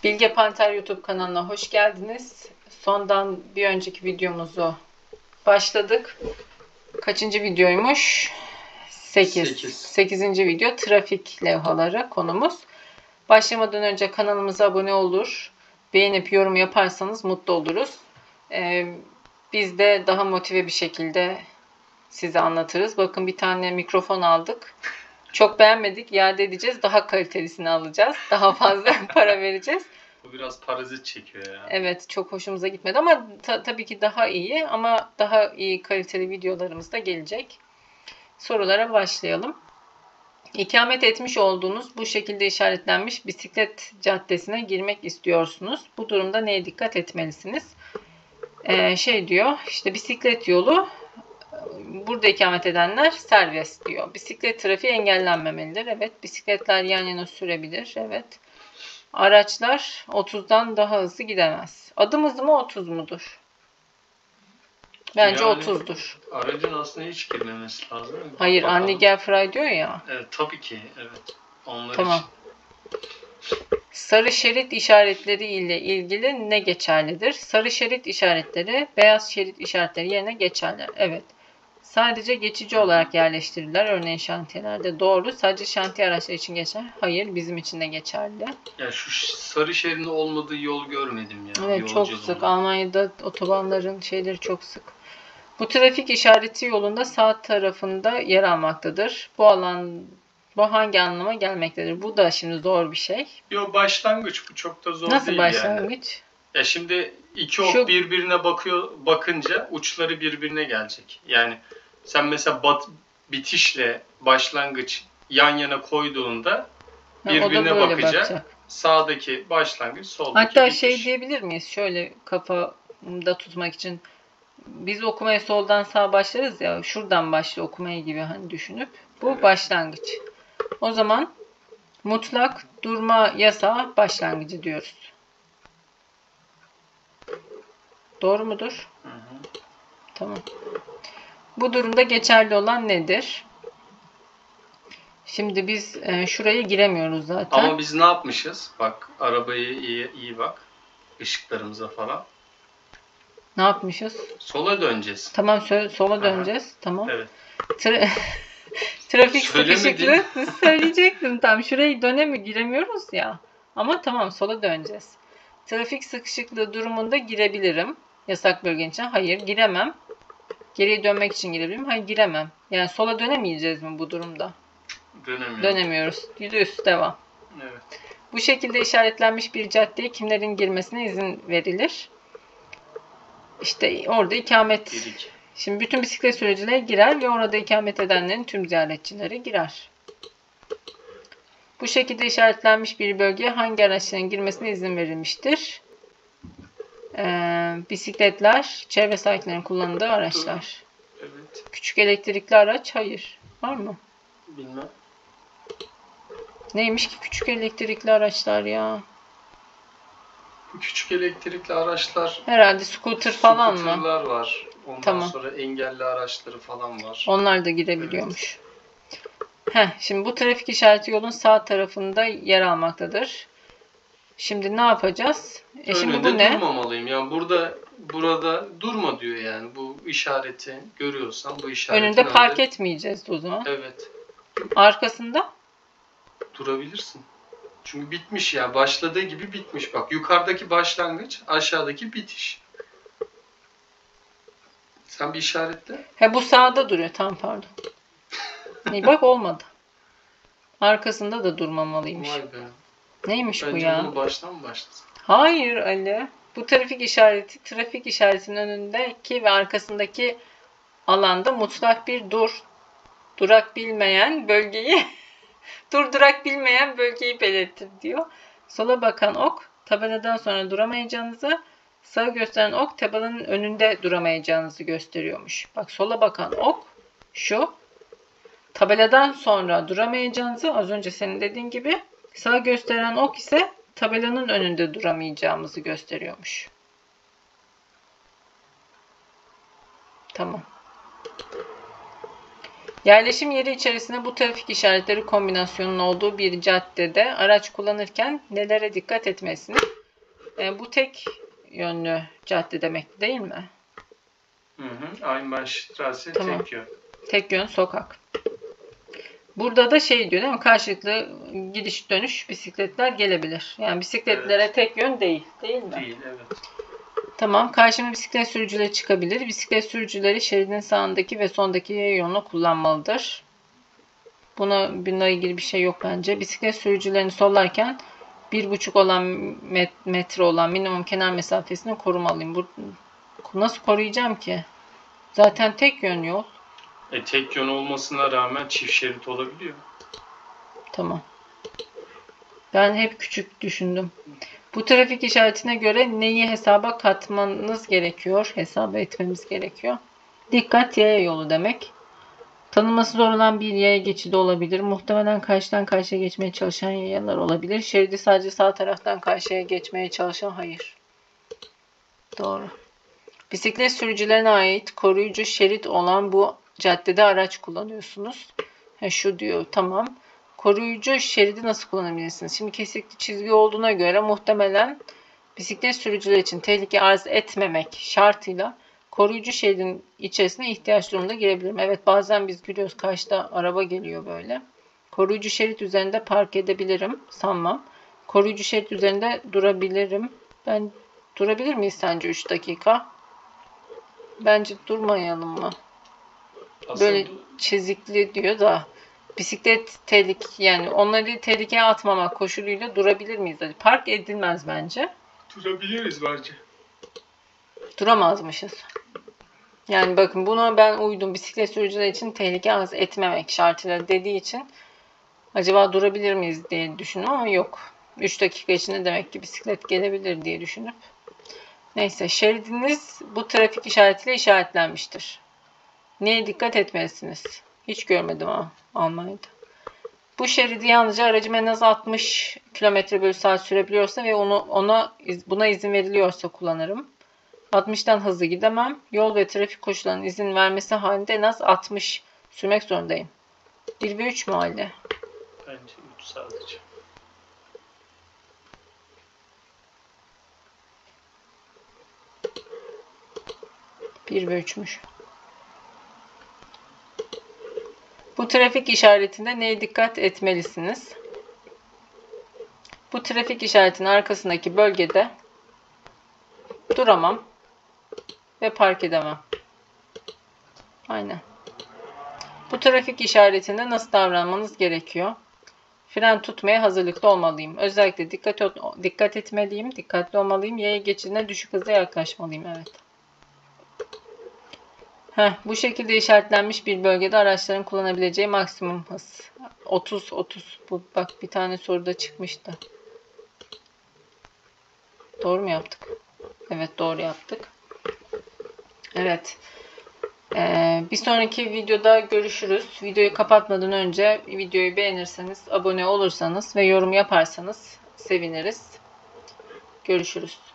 Bilge Panter YouTube kanalına hoş geldiniz. Sondan bir önceki videomuzu başladık. Kaçıncı videoymuş? 8. 8. video trafik levhaları konumuz. Başlamadan önce kanalımıza abone olur, beğenip yorum yaparsanız mutlu oluruz. Biz de daha motive bir şekilde size anlatırız. Bakın bir tane mikrofon aldık. Çok beğenmedik. İade edeceğiz. Daha kalitelisini alacağız. Daha fazla para vereceğiz. Bu biraz parazit çekiyor ya. Evet, çok hoşumuza gitmedi ama tabii ki daha iyi ama daha iyi kaliteli videolarımız da gelecek. Sorulara başlayalım. İkamet etmiş olduğunuz bu şekilde işaretlenmiş bisiklet caddesine girmek istiyorsunuz. Bu durumda neye dikkat etmelisiniz? Diyor, işte bisiklet yolu, burada ikamet edenler serbest diyor. Bisiklet trafiği engellenmemelidir. Evet. Bisikletler yan yana sürebilir. Evet. Araçlar 30'dan daha hızlı gidemez. Adım hızı mı 30 mudur? Bence yani 30'dur. Aracın aslında hiç girmemesi lazım. Hayır, bakalım. Anne gel Fry diyor ya. Evet, tabii ki. Evet. Onlar tamam. için. Sarı şerit işaretleri ile ilgili ne geçerlidir? Sarı şerit işaretleri beyaz şerit işaretleri yerine geçerler. Evet. Sadece geçici olarak yerleştirirler. Örneğin şantiyelerde. Doğru. Sadece şantiye araçları için geçer. Hayır. Bizim için de geçerli. Ya şu sarı şeridin olmadığı yol görmedim ya. Evet, çok sık. Almanya'da otobanların şeyleri çok sık. Bu trafik işareti yolunda sağ tarafında yer almaktadır. Bu hangi anlama gelmektedir? Bu da şimdi zor bir şey. Yok, başlangıç. Bu çok da zor Nasıl değil başlangıç? Yani. Ya şimdi iki ok birbirine bakınca uçları birbirine gelecek. Yani sen mesela bitişle başlangıç yan yana koyduğunda birbirine bakacak. Sağdaki başlangıç, soldaki hatta bitiş. Diyebilir miyiz? Şöyle kafamda tutmak için. Biz okumaya soldan sağa başlarız ya. Şuradan başla okumaya gibi düşünüp. Bu evet. Başlangıç. O zaman mutlak durma yasağı başlangıcı diyoruz. Doğru mudur? Hı. Tamam. Bu durumda geçerli olan nedir? Şimdi biz şuraya giremiyoruz zaten. Ama biz ne yapmışız? Bak, arabayı iyi bak. Işıklarımıza falan. Ne yapmışız? Sola döneceğiz. Tamam, sola döneceğiz. Tamam. Evet. Trafik sıkışıklığı söyleyecektim tam. Şuraya giremiyoruz ya. Ama tamam, sola döneceğiz. Trafik sıkışıklığı durumunda girebilirim. Yasak bölgenin içine. Hayır, giremem. Geriye dönmek için girebilirim. Hayır, giremem. Yani sola dönemeyeceğiz mi bu durumda? Dönemiyoruz. Düz devam. Evet. Bu şekilde işaretlenmiş bir caddeye kimlerin girmesine izin verilir? İşte orada ikamet. Şimdi bütün bisiklet sürücüleri girer ve orada ikamet edenlerin tüm ziyaretçileri girer. Bu şekilde işaretlenmiş bir bölgeye hangi araçların girmesine izin verilmiştir? Bisikletler, çevre sakinlerinin kullandığı araçlar. Evet. Küçük elektrikli araç, hayır. Var mı? Bilmem. Neymiş ki küçük elektrikli araçlar ya? Bu küçük elektrikli araçlar herhalde scooter falan mı? Scooter'lar var. Ondan sonra engelli araçları falan var. Onlar da girebiliyormuş. Evet. Şimdi bu trafik işareti yolun sağ tarafında yer almaktadır. Şimdi ne yapacağız? Şimdi bu ne? Durmamalıyım. Yani burada durma diyor yani. Bu işareti görüyorsan bu işaretin önünde park etmeyeceğiz o zaman. Evet. Arkasında? Durabilirsin. Çünkü bitmiş ya. Başladığı gibi bitmiş. Bak, yukarıdaki başlangıç, aşağıdaki bitiş. Sen bir işaretle. Bu sağda duruyor. Tamam, pardon. İyi bak, olmadı. Arkasında da durmamalıymış. Vay be. Neymiş bence bu ya? Bence bunu baştan mı başlasın? Hayır Ali. Bu trafik işaretinin önündeki ve arkasındaki alanda mutlak bir durak bilmeyen bölgeyi durdurak bilmeyen bölgeyi belirtir diyor. Sola bakan ok tabeladan sonra duramayacağınızı, sağa gösteren ok tabelanın önünde duramayacağınızı gösteriyormuş. Bak, sola bakan ok şu. Tabeladan sonra duramayacağınızı, az önce senin dediğin gibi, sağa gösteren ok ise tabelanın önünde duramayacağımızı gösteriyormuş. Tamam. Yerleşim yeri içerisinde bu trafik işaretleri kombinasyonunun olduğu bir caddede araç kullanırken nelere dikkat etmelisiniz? Bu tek yönlü cadde demek değil mi? Einbahnstraße tamam. tek yön. Tek yön sokak. Burada da şey diyor değil mi? Karşılıklı gidiş dönüş bisikletler gelebilir. Yani bisikletlere tek yön değil. Değil mi? Değil, evet. Tamam. Karşıma bisiklet sürücüleri çıkabilir. Bisiklet sürücüleri şeridin sağındaki ve sondaki yolu kullanmalıdır. Bununla ilgili bir şey yok bence. Bisiklet sürücülerini sollarken 1,5 olan metre olan minimum kenar mesafesini korumalıyım. Nasıl koruyacağım ki? Zaten tek yön yol. Tek yön olmasına rağmen çift şerit olabiliyor. Tamam. Ben hep küçük düşündüm. Bu trafik işaretine göre neyi hesaba katmanız gerekiyor? Hesaba etmemiz gerekiyor. Dikkat yaya yolu demek. Tanınması zor olan bir yaya geçidi olabilir. Muhtemelen karşıdan karşıya geçmeye çalışan yayalar olabilir. Şeridi sadece sağ taraftan karşıya geçmeye çalışan hayır. Doğru. Bisiklet sürücülerine ait koruyucu şerit olan bu caddede araç kullanıyorsunuz. Şu diyor tamam. Koruyucu şeridi nasıl kullanabilirsiniz? Şimdi kesikli çizgi olduğuna göre muhtemelen bisiklet sürücüler için tehlike arz etmemek şartıyla koruyucu şeridin içerisine ihtiyaç durumunda girebilirim. Evet bazen biz gülüyoruz. Karşıda araba geliyor böyle. Koruyucu şerit üzerinde park edebilirim. Sanmam. Koruyucu şerit üzerinde durabilirim. Ben durabilir miyiz sence 3 dakika? Bence durmayalım mı? Böyle çizikli diyor da bisiklet yani onları tehlikeye atmamak koşuluyla durabilir miyiz? Park edilmez bence. Durabiliriz bence. Duramazmışız. Yani bakın buna ben uydum. Bisiklet sürücüler için tehlike arz etmemek şartıyla dediği için acaba durabilir miyiz diye düşündüm ama yok. 3 dakika içinde demek ki bisiklet gelebilir diye düşünüp. Neyse şeridiniz bu trafik işaretiyle işaretlenmiştir. Neye dikkat etmelisiniz? Hiç görmedim ama Almanya'da. Bu şeridi yalnızca aracım en az 60 km/saat sürebiliyorsa ve buna izin veriliyorsa kullanırım. 60'tan hızlı gidemem. Yol ve trafik koşullarının izin vermesi halinde en az 60 sürmek zorundayım. 1 ve 3 mü halde? Bence 3 sadece. Bir ve 3'müş. Bu trafik işaretinde neye dikkat etmelisiniz? Bu trafik işaretinin arkasındaki bölgede duramam ve park edemem. Aynen. Bu trafik işaretinde nasıl davranmanız gerekiyor? Fren tutmaya hazırlıklı olmalıyım. Özellikle dikkat etmeliyim, dikkatli olmalıyım. Yaya geçidine düşük hızla yaklaşmalıyım. Evet. Bu şekilde işaretlenmiş bir bölgede araçların kullanabileceği maksimum hız. 30. Bak bir tane soruda çıkmıştı. Doğru mu yaptık? Evet doğru yaptık. Evet. Bir sonraki videoda görüşürüz. Videoyu kapatmadan önce videoyu beğenirseniz, abone olursanız ve yorum yaparsanız seviniriz. Görüşürüz.